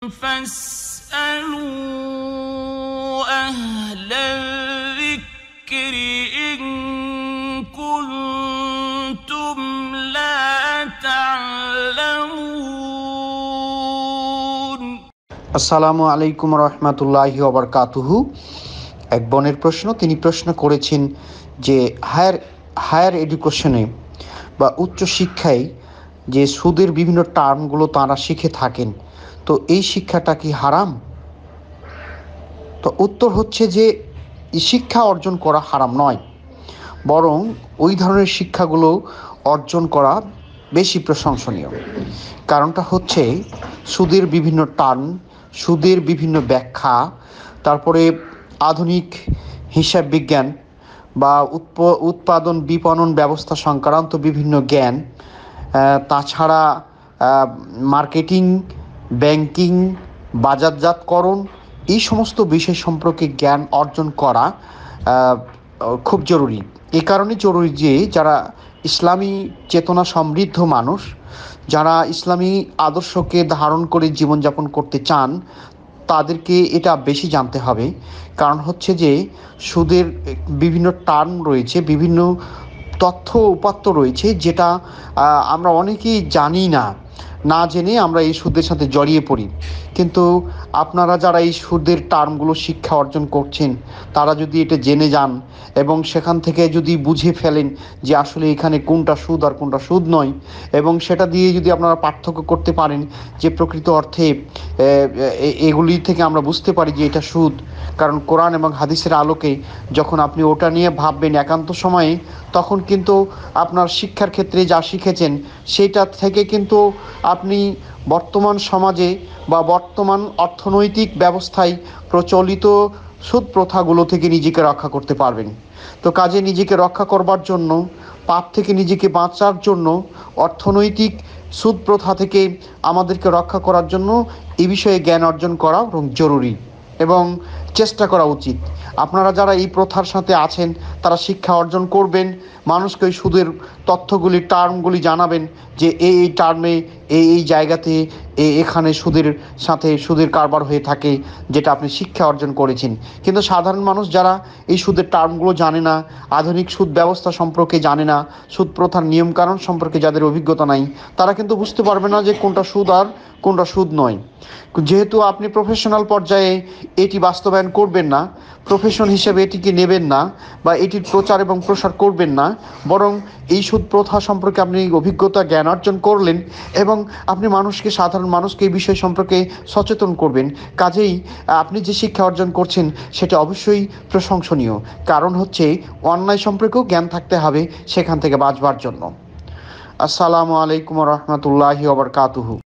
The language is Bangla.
فاسألوا أهل الذكر إن كنتم لا تعلمون আসসালামু আলাইকুম রহমতুল্লাহি ওয়া বারাকাতুহু। এক বোনের প্রশ্ন, তিনি প্রশ্ন করেছেন যে হায়ার এডুকেশনে বা উচ্চ শিক্ষায় যে সুদের বিভিন্ন টার্মগুলো তারা শিখে থাকেন, তো এই শিক্ষাটা কি হারাম? তো উত্তর হচ্ছে যে শিক্ষা অর্জন করা হারাম নয়, বরং ওই ধরনের শিক্ষাগুলো অর্জন করা বেশি প্রশংসনীয়। কারণটা হচ্ছে সুদের বিভিন্ন টার্ম, সুদের বিভিন্ন ব্যাখ্যা, তারপরে আধুনিক হিসাব বিজ্ঞান বা উৎপাদন বিপণন ব্যবস্থা সংক্রান্ত বিভিন্ন জ্ঞান, তাছাড়া মার্কেটিং, ব্যাংকিং, বাজারজাতকরণ, এই সমস্ত বিষয় সম্পর্কে জ্ঞান অর্জন করা খুব জরুরি। এই কারণে জরুরি যে যারা ইসলামী চেতনা সমৃদ্ধ মানুষ, যারা ইসলামী আদর্শকে ধারণ করে জীবনযাপন করতে চান, তাদেরকে এটা বেশি জানতে হবে। কারণ হচ্ছে যে সুদের বিভিন্ন টার্ম রয়েছে, বিভিন্ন তথ্য উপাত্ত রয়েছে, যেটা আমরা অনেকেই জানি না, না জেনে আমরা এই সুদের সাথে জড়িয়ে পড়ি। কিন্তু আপনারা যারা এই সুদের টার্মগুলো শিক্ষা অর্জন করছেন, তারা যদি এটা জেনে যান এবং সেখান থেকে যদি বুঝে ফেলেন যে আসলে এখানে কোনটা সুদ আর কোনটা সুদ নয়, এবং সেটা দিয়ে যদি আপনারা পার্থক্য করতে পারেন যে প্রকৃত অর্থে এগুলি থেকে আমরা বুঝতে পারি যে এটা সুদ। কারণ কোরআন এবং হাদিসের আলোকে যখন আপনি ওটা নিয়ে ভাববেন একান্ত সময়ে, তখন কিন্তু আপনার শিক্ষার ক্ষেত্রে যা শিখেছেন সেটা থেকে কিন্তু আপনি বর্তমান সমাজে বা বর্তমান অর্থনৈতিক ব্যবস্থায় প্রচলিত সুদ প্রথাগুলো থেকে নিজেকে রক্ষা করতে পারবেন। তো কাজে নিজেকে রক্ষা করবার জন্য, পাপ থেকে নিজেকে বাঁচার জন্য, অর্থনৈতিক সুদ প্রথা থেকে আমাদেরকে রক্ষা করার জন্য এই বিষয়ে জ্ঞান অর্জন করা জরুরি এবং চেষ্টা করা উচিত। আপনারা যারা এই প্রথার সাথে আছেন তারা শিক্ষা অর্জন করবেন, মানুষকে ওই সুদের তথ্যগুলি, টার্মগুলি জানাবেন যে এই টার্মে এই জায়গাতে এখানে সুদের সাথে সুদের কারবার হয়ে থাকে, যেটা আপনি শিক্ষা অর্জন করেছেন। কিন্তু সাধারণ মানুষ যারা এই সুদের টার্মগুলো জানে না, আধুনিক সুদ ব্যবস্থা সম্পর্কে জানে না, সুদ প্রথার নিয়মকানুন সম্পর্কে যাদের অভিজ্ঞতা নাই, তারা কিন্তু বুঝতে পারবে না যে কোনটা সুদ আর কোনটা সুদ নয়। যেহেতু আপনি প্রফেশনাল পর্যায়ে এটি বাস্তবায়ন করবেন না, প্রফেশন হিসেবে এটিকে নেবেন না বা এটির প্রচার এবং প্রসার করবেন না, বরং এই সুদ প্রথা সম্পর্কে আপনি অভিজ্ঞতা জ্ঞান অর্জন করলেন এবং আপনি সাধারণ মানুষকে এই বিষয় সম্পর্কে সচেতন করবেন। কাজেই আপনি যে শিক্ষা অর্জন করছেন সেটা অবশ্যই প্রশংসনীয়। কারণ হচ্ছে অন্যায় সম্পর্কেও জ্ঞান থাকতে হবে সেখান থেকে বাঁচবার জন্য। আসসালামু আলাইকুম রহমতুল্লাহি ওয়া বারাকাতুহু।